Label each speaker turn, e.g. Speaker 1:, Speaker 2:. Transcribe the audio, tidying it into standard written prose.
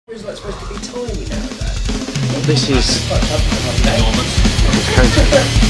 Speaker 1: It's not supposed to be tiny now, though.
Speaker 2: This is
Speaker 1: enormous.
Speaker 2: It's